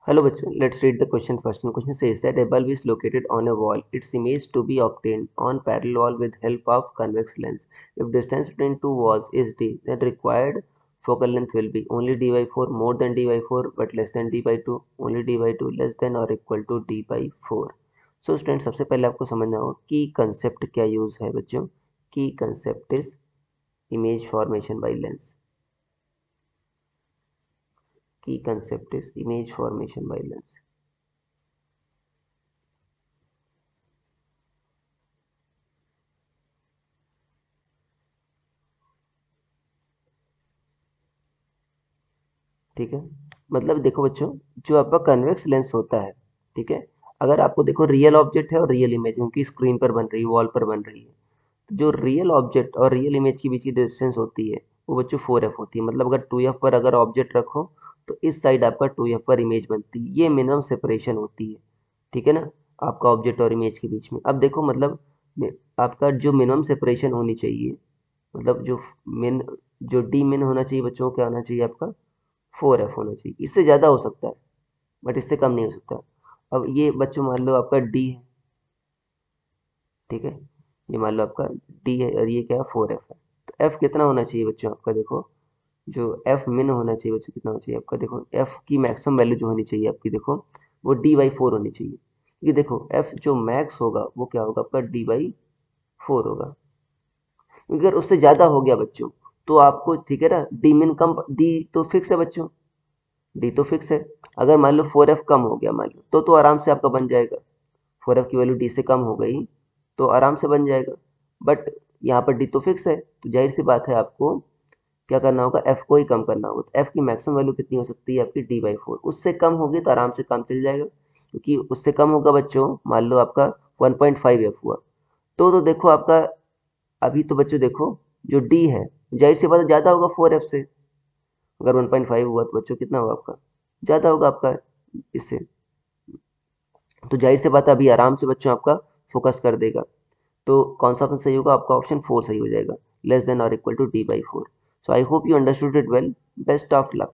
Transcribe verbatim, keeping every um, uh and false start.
Hello, bachcho. Let's read the question first. The question says that a bulb is located on a wall. Its image to be obtained on parallel wall with help of convex lens. If distance between two walls is d, then required focal length will be only d by four, more than d by four, but less than d by two, only d by two, less than or equal to d by four. So student सबसे पहले आपको समझना होगा की concept क्या use है बच्चों. Key concept is image formation by lens. Key concept is image formation by lens. ठीक है. मतलब देखो बच्चों, जो आपका कन्वेक्स लेंस होता है, ठीक है, अगर आपको देखो रियल ऑब्जेक्ट है और रियल इमेज उनकी स्क्रीन पर बन रही है, वॉल पर बन रही है, तो जो रियल ऑब्जेक्ट और रियल इमेज के बीच की डिस्टेंस होती है वो बच्चों फोर एफ होती है. मतलब अगर टू एफ पर अगर ऑब्जेक्ट रखो तो इस साइड आपका टू एफ पर इमेज बनती है. ये मिनिमम सेपरेशन होती है. ठीक है ना, आपका ऑब्जेक्ट और इमेज के बीच में. अब देखो मतलब आपका जो मिनिमम सेपरेशन होनी चाहिए, मतलब जो मिन जो डी मिन होना चाहिए बच्चों, क्या होना चाहिए आपका फोर एफ होना चाहिए. इससे ज़्यादा हो सकता है बट इससे कम नहीं हो सकता. अब ये बच्चों मान लो आपका डी है, ठीक है, ये मान लो आपका डी है और ये क्या है फोर एफ है. तो एफ कितना होना चाहिए बच्चों आपका, देखो जो एफ मिन होना चाहिए बच्चों कितना होना चाहिए आपका, देखो एफ की मैक्सिमम वैल्यू जो होनी चाहिए आपकी, देखो वो डी बाई फोर होनी चाहिए. ये देखो एफ जो मैक्स होगा वो क्या होगा आपका डी बाई फोर होगा. अगर उससे ज़्यादा हो गया बच्चों तो आपको, ठीक है ना, डी मिन कम, डी तो फिक्स है बच्चों, डी तो फिक्स है. अगर मान लो फोर एफ कम हो गया मान लो तो तो आराम से आपका बन जाएगा. फोर एफ की वैल्यू डी से कम हो गई तो आराम से बन जाएगा. बट यहाँ पर डी तो फिक्स है तो जाहिर सी बात है आपको क्या करना होगा, एफ को ही कम करना होगा. तो एफ की मैक्सिमम वैल्यू कितनी हो सकती है आपकी डी बाई फोर. उससे कम होगी तो आराम से काम चल जाएगा, क्योंकि उससे कम होगा बच्चों, मान लो आपका वन पॉइंट फाइव एफ हुआ तो तो देखो आपका, अभी तो बच्चों देखो जो डी है जाहिर सी बात है ज़्यादा होगा फोर एफ से. अगर वन पॉइंट फाइव हुआ तो बच्चों कितना होगा आपका, ज़्यादा होगा आपका इससे. तो जाहिर सी बात है अभी आराम से बच्चों आपका फोकस कर देगा. तो कौन सा ऑप्शन सही होगा आपका, ऑप्शन फोर सही हो जाएगा, लेस देन और equal to D by four. So I hope you understood it well. Best of luck.